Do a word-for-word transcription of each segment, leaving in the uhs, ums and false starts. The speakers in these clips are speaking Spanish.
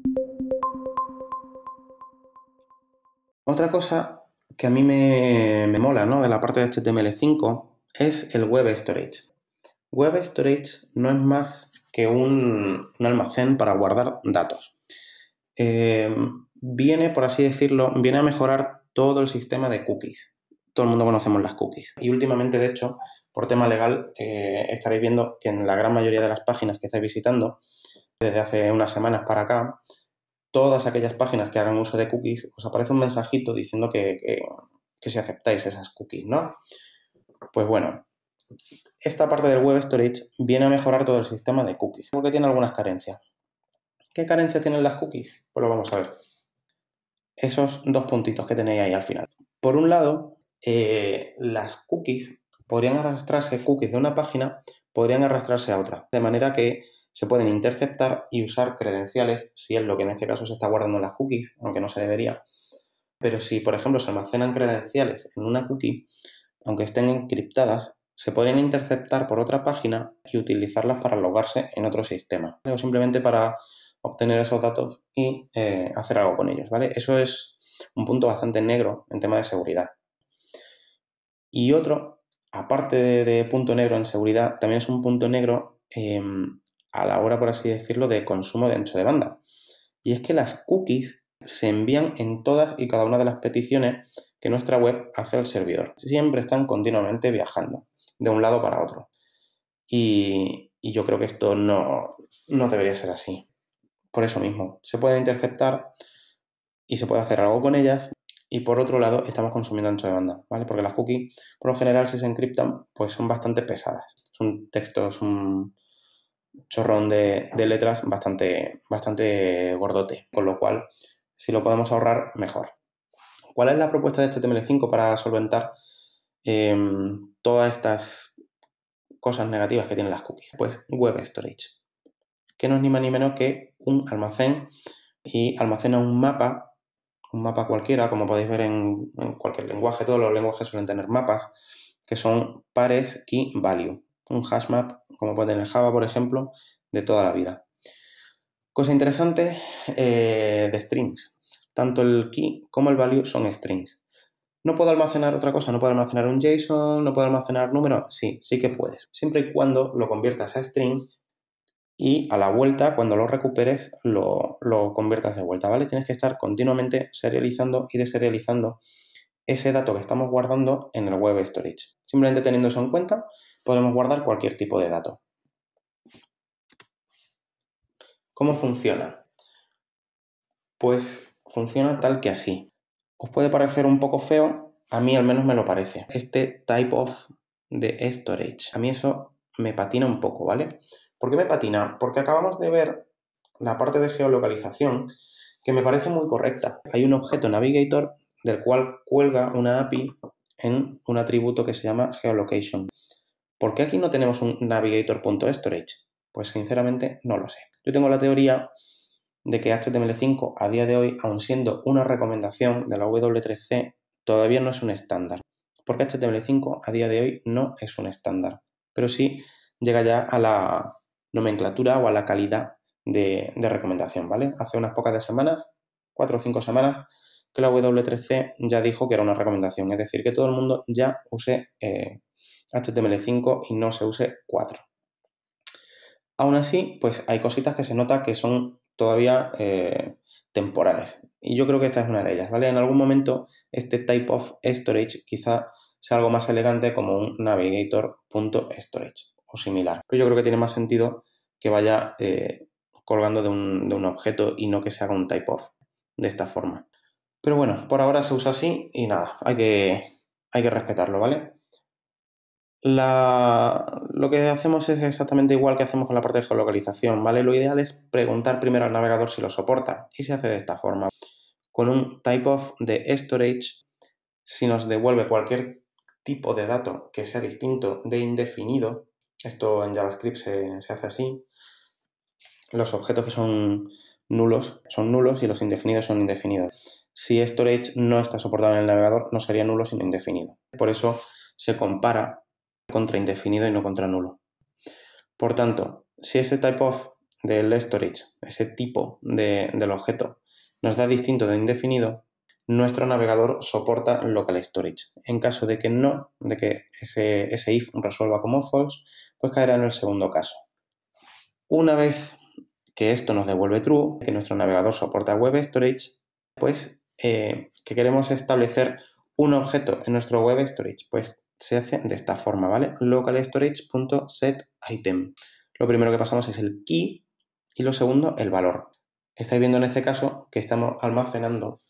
Otra cosa que a mí me, me mola, ¿no?, de la parte de H T M L cinco es el Web Storage. Web Storage no es más que un, un almacén para guardar datos. Eh, viene, por así decirlo, viene a mejorar todo el sistema de cookies. Todo el mundo conocemos las cookies. Y últimamente, de hecho, por tema legal, eh, estaréis viendo que en la gran mayoría de las páginas que estáis visitando, desde hace unas semanas para acá, todas aquellas páginas que hagan uso de cookies, os aparece un mensajito diciendo que, que, que si aceptáis esas cookies, ¿no? Pues bueno, esta parte del Web Storage viene a mejorar todo el sistema de cookies, porque tiene algunas carencias. ¿Qué carencias tienen las cookies? Pues lo vamos a ver. Esos dos puntitos que tenéis ahí al final. Por un lado, eh, las cookies podrían arrastrarse, cookies de una página, podrían arrastrarse a otra, de manera que se pueden interceptar y usar credenciales, si es lo que en este caso se está guardando en las cookies, aunque no se debería. Pero si, por ejemplo, se almacenan credenciales en una cookie, aunque estén encriptadas, se podrían interceptar por otra página y utilizarlas para logarse en otro sistema, ¿vale? O simplemente para obtener esos datos y eh, hacer algo con ellos, ¿vale? Eso es un punto bastante negro en tema de seguridad. Y otro, aparte de, de punto negro en seguridad, también es un punto negro eh, a la hora, por así decirlo, de consumo de ancho de banda. Y es que las cookies se envían en todas y cada una de las peticiones que nuestra web hace al servidor. Siempre están continuamente viajando de un lado para otro. Y, y yo creo que esto no, no debería ser así. Por eso mismo, se pueden interceptar y se puede hacer algo con ellas. Y por otro lado, estamos consumiendo ancho de banda, ¿vale? Porque las cookies, por lo general, si se encriptan, pues son bastante pesadas. Son textos, un chorrón de, de letras bastante, bastante gordote. Con lo cual, si lo podemos ahorrar, mejor. ¿Cuál es la propuesta de H T M L cinco para solventar eh, todas estas cosas negativas que tienen las cookies? Pues Web Storage, que no es ni más ni menos que un almacén y almacena un mapa, un mapa cualquiera, como podéis ver en, en cualquier lenguaje. Todos los lenguajes suelen tener mapas que son pares key value, un hash map, como puede tener Java, por ejemplo, de toda la vida. Cosa interesante eh, de strings. Tanto el key como el value son strings. ¿No puedo almacenar otra cosa? ¿No puedo almacenar un JSON? ¿No puedo almacenar números? Sí, sí que puedes. Siempre y cuando lo conviertas a string y a la vuelta, cuando lo recuperes, lo, lo conviertas de vuelta, ¿vale? Tienes que estar continuamente serializando y deserializando ese dato que estamos guardando en el Web Storage. Simplemente teniendo eso en cuenta, podemos guardar cualquier tipo de dato. ¿Cómo funciona? Pues funciona tal que así. Os puede parecer un poco feo, a mí al menos me lo parece. Este type of de storage, a mí eso me patina un poco, ¿vale? ¿Por qué me patina? Porque acabamos de ver la parte de geolocalización que me parece muy correcta. Hay un objeto navigator del cual cuelga una A P I en un atributo que se llama geolocation. ¿Por qué aquí no tenemos un navigator.storage? Pues sinceramente no lo sé. Yo tengo la teoría de que H T M L cinco a día de hoy, aun siendo una recomendación de la W tres C, todavía no es un estándar. Porque H T M L cinco a día de hoy no es un estándar, pero sí llega ya a la nomenclatura o a la calidad de, de recomendación, ¿vale? Hace unas pocas de semanas, cuatro o cinco semanas, que la W tres C ya dijo que era una recomendación, es decir, que todo el mundo ya use eh, H T M L cinco y no se use cuatro. Aún así, pues hay cositas que se nota que son todavía eh, temporales. Y yo creo que esta es una de ellas, ¿vale? En algún momento este type of storage quizá sea algo más elegante como un navigator.storage o similar. Pero yo creo que tiene más sentido que vaya eh, colgando de un, de un objeto y no que se haga un type of de esta forma. Pero bueno, por ahora se usa así y nada, hay que, hay que respetarlo, ¿vale? La, lo que hacemos es exactamente igual que hacemos con la parte de geolocalización, ¿vale? Lo ideal es preguntar primero al navegador si lo soporta y se hace de esta forma. Con un typeof de storage, si nos devuelve cualquier tipo de dato que sea distinto de indefinido, esto en JavaScript se, se hace así, los objetos que son nulos son nulos y los indefinidos son indefinidos. Si storage no está soportado en el navegador, no sería nulo sino indefinido. Por eso se compara contra indefinido y no contra nulo. Por tanto, si ese typeof del storage, ese tipo de, del objeto, nos da distinto de indefinido, nuestro navegador soporta local storage. En caso de que no, de que ese, ese if resuelva como false, pues caerá en el segundo caso. Una vez que esto nos devuelve true, que nuestro navegador soporta web storage, pues eh, que queremos establecer un objeto en nuestro web storage, pues se hace de esta forma, ¿vale? local storage.setItem. Lo primero que pasamos es el key y lo segundo el valor. Estáis viendo en este caso que estamos almacenando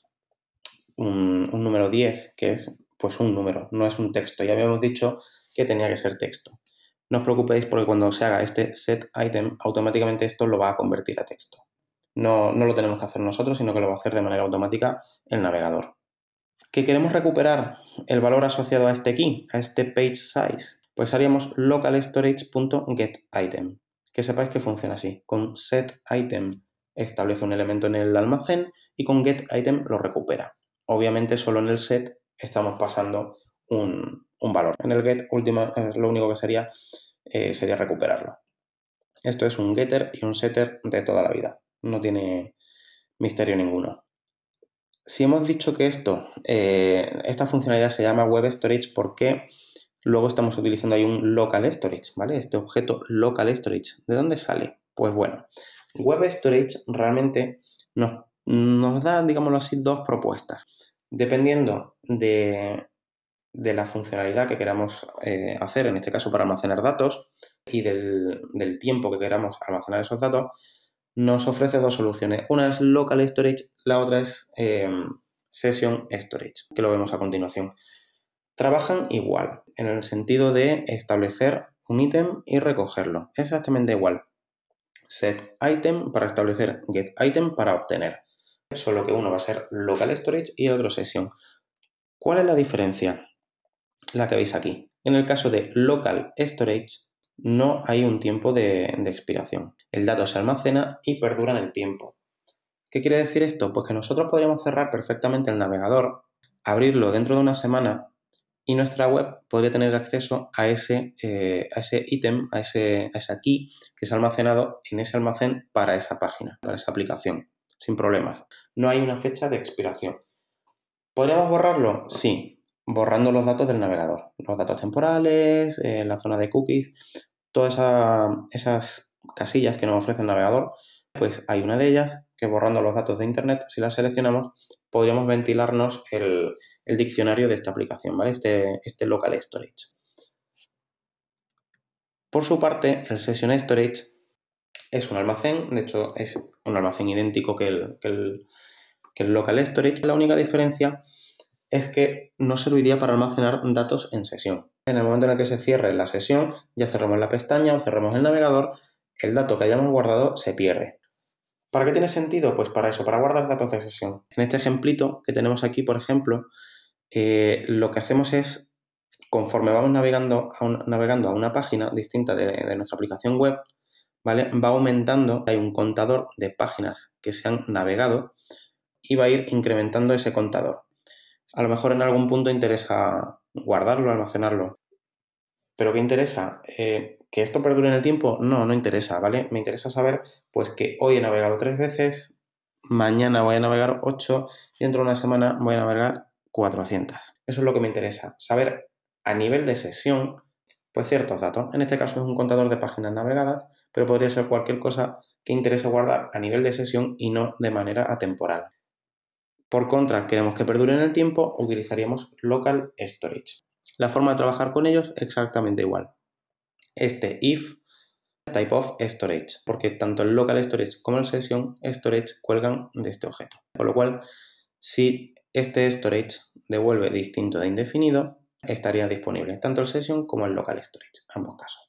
un, un número diez, que es pues un número, no es un texto. Ya habíamos dicho que tenía que ser texto. No os preocupéis porque cuando se haga este setItem, automáticamente esto lo va a convertir a texto. No, no lo tenemos que hacer nosotros, sino que lo va a hacer de manera automática el navegador. ¿Que queremos recuperar el valor asociado a este key, a este page size? Pues haríamos local storage.getItem. Que sepáis que funciona así. Con setItem establece un elemento en el almacén y con getItem lo recupera. Obviamente solo en el set estamos pasando un, un valor. En el get última, lo único que sería eh, sería recuperarlo. Esto es un getter y un setter de toda la vida. No tiene misterio ninguno. Si hemos dicho que esto, eh, esta funcionalidad se llama web storage, ¿por qué luego estamos utilizando ahí un local storage? ¿Vale? Este objeto local storage, ¿de dónde sale? Pues bueno, web storage realmente nos, nos da, digámoslo así, dos propuestas. Dependiendo de, de la funcionalidad que queramos eh, hacer, en este caso para almacenar datos, y del, del tiempo que queramos almacenar esos datos, nos ofrece dos soluciones. Una es local storage, la otra es eh, session storage, que lo vemos a continuación. Trabajan igual, en el sentido de establecer un ítem y recogerlo. Exactamente igual. Set item para establecer, get item para obtener. Solo que uno va a ser local storage y el otro session. ¿Cuál es la diferencia? La que veis aquí. En el caso de local storage, no hay un tiempo de, de expiración. El dato se almacena y perdura en el tiempo. ¿Qué quiere decir esto? Pues que nosotros podríamos cerrar perfectamente el navegador, abrirlo dentro de una semana y nuestra web podría tener acceso a ese eh, a ese ítem, a, ese, a esa key que se ha almacenado en ese almacén para esa página, para esa aplicación, sin problemas. No hay una fecha de expiración. ¿Podríamos borrarlo? Sí, borrando los datos del navegador, los datos temporales, eh, la zona de cookies, todas esa, esas casillas que nos ofrece el navegador, pues hay una de ellas que borrando los datos de internet, si la seleccionamos, podríamos ventilarnos el, el diccionario de esta aplicación, ¿vale? Este, este local storage. Por su parte, el session storage es un almacén, de hecho es un almacén idéntico que el, que el, que el local storage. La única diferencia es que no serviría para almacenar datos en sesión. En el momento en el que se cierre la sesión, ya cerramos la pestaña o cerramos el navegador, el dato que hayamos guardado se pierde. ¿Para qué tiene sentido? Pues para eso, para guardar datos de sesión. En este ejemplito que tenemos aquí, por ejemplo, eh, lo que hacemos es, conforme vamos navegando a, un, navegando a una página distinta de, de nuestra aplicación web, ¿vale? Va aumentando, hay un contador de páginas que se han navegado y va a ir incrementando ese contador. A lo mejor en algún punto interesa guardarlo, almacenarlo. ¿Pero qué interesa? Eh, ¿Que esto perdure en el tiempo? No, no interesa, ¿vale? Me interesa saber pues que hoy he navegado tres veces, mañana voy a navegar ocho y dentro de una semana voy a navegar cuatrocientas. Eso es lo que me interesa, saber a nivel de sesión pues ciertos datos. En este caso es un contador de páginas navegadas, pero podría ser cualquier cosa que interese guardar a nivel de sesión y no de manera atemporal. Por contra, queremos que perdure en el tiempo, utilizaríamos local storage. La forma de trabajar con ellos es exactamente igual. Este if type of storage, porque tanto el local storage como el session storage cuelgan de este objeto. Con lo cual, si este storage devuelve distinto de indefinido, estaría disponible tanto el session como el local storage, ambos casos.